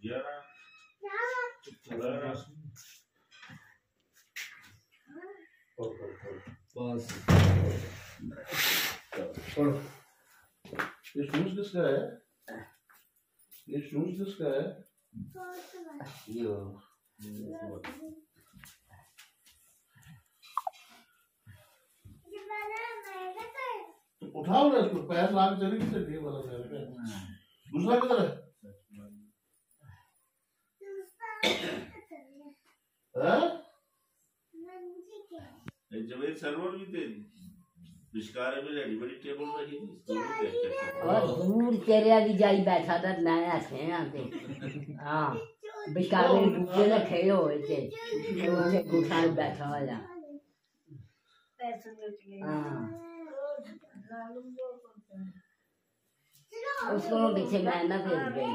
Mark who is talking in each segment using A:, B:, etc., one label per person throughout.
A: बस
B: ये शूज किसका है? ये शूज किसका है? ये उठाओ ना इसको, पैर लाग चली किसे वाला मेरे पे। दूसरा किधर है?
C: जवेद सर्वर भी तेरी बिस्कारे में रेडी बड़ी टेबल रखी थी
D: और दूर तेरे की जाई बैठा था नया से यहाँ पे। हाँ बिस्कारे बुके ना खेलो ऐसे उसे गुठाल बैठा वाला। हाँ उसको पीछे मैं ना फिर गई।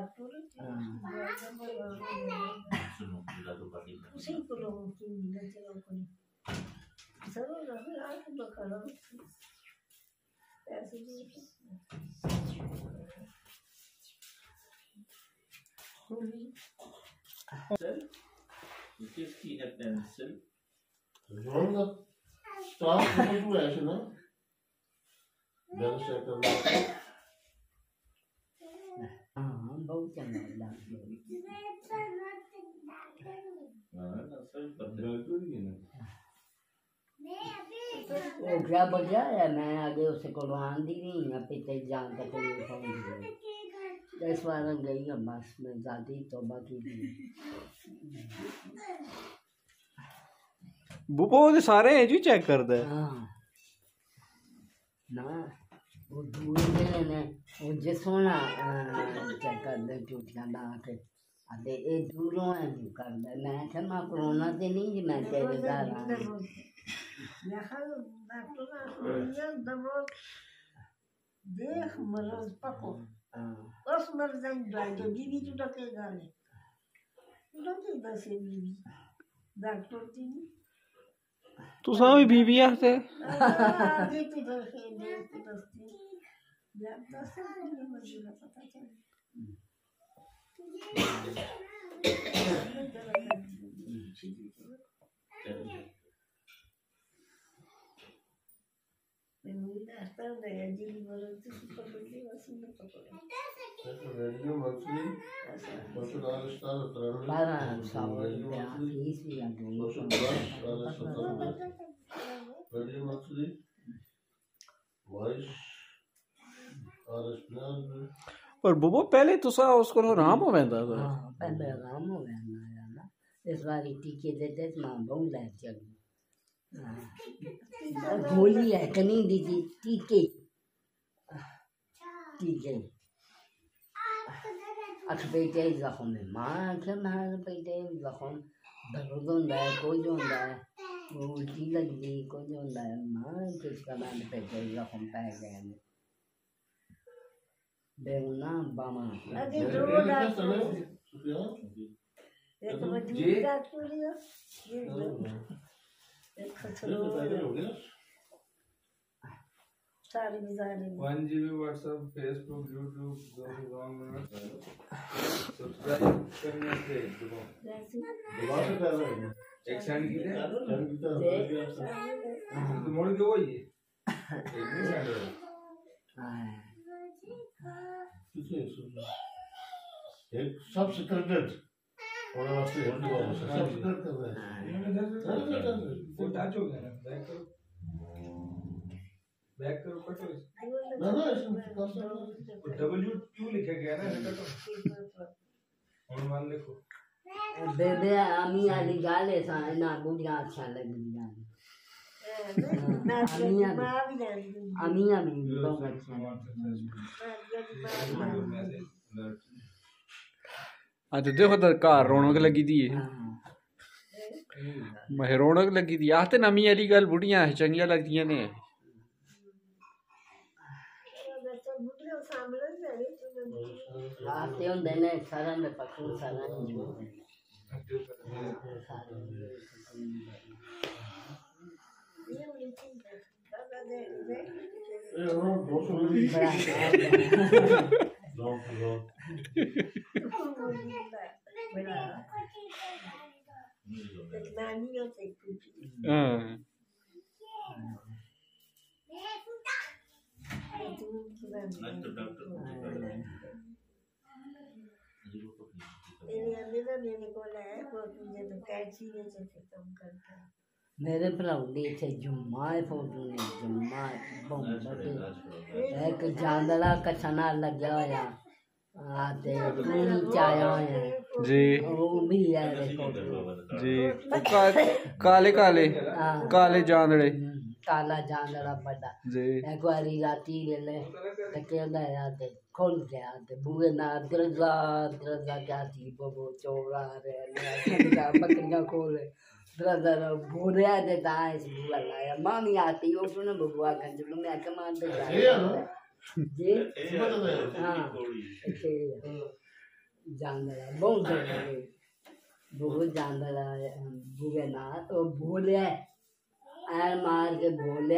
C: किसकी है पेंसिल?
B: स्टार टू ऐसे ना बैल चेक करना।
D: हाँ बहुत चंगा लगता है। वो क्या बजा है मैं आगे उसे कुर्बान दी नहीं है पिछले जान तक नहीं पहुंची। 10 बार गई है बस में जाती तौबा की थी।
A: बुबो के सारे हैं जी चेक कर दे।
D: हाँ ना वो दूर ने वो जिसोना चेक कर दे टूटियां दांत अरे ये दूरों है जो कर दे मैं क्या मैं कोरोना से नहीं जी मैं तेरे घर आ
E: देख मरज पको बस मरजन जाके बीवी तो टके गाने उनके दस बीवी डॉक्टर थी
A: तू सावी बीविया थे
E: आगे तो दस ये मुझे पता चला
B: radio monthly radio monthly voice
A: और बुबो पहले तो सा उसको आराम हो वेंदा था।
D: हाँ पहले आराम हो वेंदा ना इस बार टीके देते मां बहुत ले चल गोली है कनी दीदी टीके टीके अख बेटे जख्म में मां के मां बेटे जख्म दर्द होता है कोई होता है वो उल्टी लगती कोई होता है मां किसका नाम बेटे जख्म पै गए बेगुना बामा
E: अरे दो डॉक्टर एक मजबूत डॉक्टर है ये एक खतरा हो गया सारी बिजारी
F: 1 GB WhatsApp Facebook YouTube जो भी काम में सब्सक्राइब करने से
B: दोबारा से कर रहे हैं
F: एक सेंड की दे तो मोड़ के वही एक नहीं सेंड हो
B: एक सब सिक्रेटेड और वास्ते हम लोग सब सिक्रेट कर रहे हैं
F: वो टच हो गया ना बैक करो कटो
B: ना ना इसमें
F: डब्ल्यू क्यों लिखा गया ना कटो और मान लिखो
D: बेबे आमी वाली गाले सा ना बुढ़िया अच्छा लगी जाने आमिया भी बहुत अच्छा
A: आज देखो तो कार रौनक लगी थी मैं रौनक लगी थी आते नमी वाली गल बुढ़िया चंगिया लगदियां ने
D: आते होंदे ने सारा में पकड़ सारा नहीं
E: नानियों से पूछी
A: हाँ
C: आज तो डॉक्टर
E: मेरे अंदर मेरे को है वो तुझे तो कैंची में से खत्म करता है
D: मेरे भराऊ ने इत्थे जुम्मा है फोटो ने जुम्मा बहुत एक जानला कछना लग्या होया आते पूरी चाया होया
A: जी
D: वो भी है देखो
A: जी वो काले काले
D: हाँ
A: काले जांदड़े
D: काला जानला बड़ा
A: जी
D: एक बारी राती वेले तके आते खोल के आते बुए ना दरजा क्या थी वो चोरा रे बकरियां खोले दरजा बोरे दे दाइस बुआ लाया मामी आती हो सुने बुआ गंजलो में कमान दे जी हाँ जानला बहुत जानला बुए ना तो बोले आर मार के बोले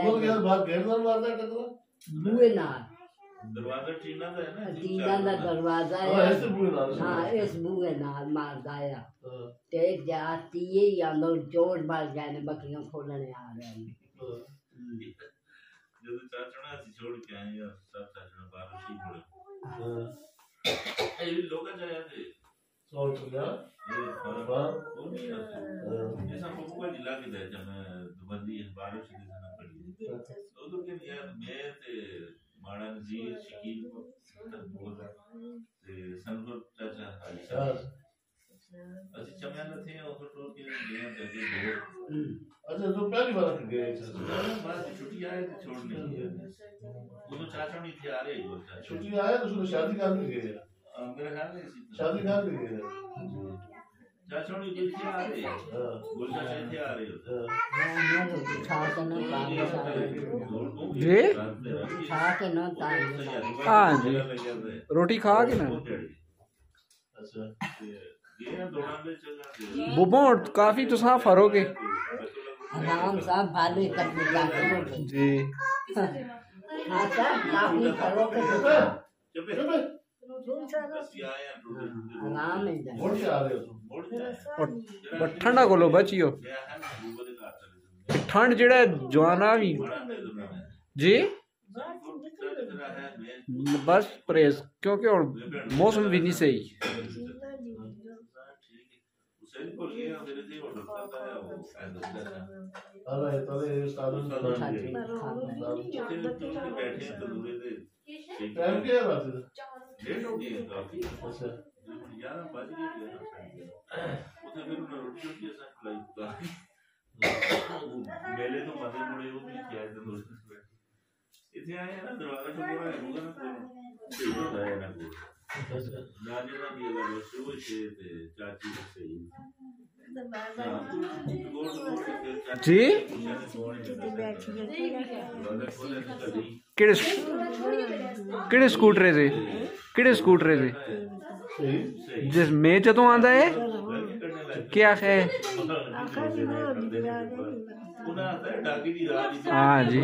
D: बुए ना
C: दरवाजा टीना का है ना
D: टीना का दरवाजा है हाँ इस बुए नाल मार दाया टेक जाती है या लो जोर मार जाने बकरियां खोलने आ रहे हैं
C: जब चाचना से छोड़ के आए यार सब चाचना बाहर ही पड़े ये लोग जाए थे ये नहीं ये सब को जिला के दे जब दुबंदी बाहर से जाना पड़ी तो के यार मैं ते माड़ा जी शकील को बोल ते संगत चाचा ਅਸੀਂ ਚਮਿਆਂ थे और टोल के गए जगह दो
B: अच्छा तो पहली बार गए
C: बाद छुट्टी आए तो छोड़ने वो तो चाचा नहीं थे आ रहे वो चाचा
B: छुट्टी आए तो उसने शादी कर ली गए
C: मेरे ख्याल में इसी
B: शादी कर ली गए
C: चाचा नहीं थे आ रहे गुलजा से थे आ रहे
A: जी
D: खा के ना
A: हाँ जी रोटी खा के ना
B: अच्छा
C: ये दौड़ान में चल रहा
A: बुबो काफी तो साफ फरोगे
D: आराम साहब भाले करने जाते
A: जी
D: हाँ सर काफी करोगे
C: जब बस आए
D: आराम में जाए
B: वोट के आ रहे हो
C: वोट जाए
A: और ठंडा कोलो बचियो
C: गया है ना ऊपर का चले
A: ठंड जेड़ा जवाना भी
C: बड़ा दे दो ना
A: जी
C: है
A: बस परहेज क्योंकि और मौसम भी नहीं सही
C: हुसैन को लिया मेरे से ऑर्डर करता है वो
B: अरे तले साधु
C: बैठे तो दूर से
B: टाइम क्या बात है
C: लेट हो गई काफी
B: अच्छा
C: 11 बज गए उसे फिर उन्होंने रोटी ऐसा खिलाई मेले तो मजे मुड़े वो भी किया तो इतने आए ना दरवाजा तो पूरा है होगा ना तो है ना को नानी ना भी लगा शुरू से चाची से
A: जी ਕਿਹੜੇ ਸਕੂਟਰੇ ਦੇ जिस में जदों आंदा है क्या है हाँ जी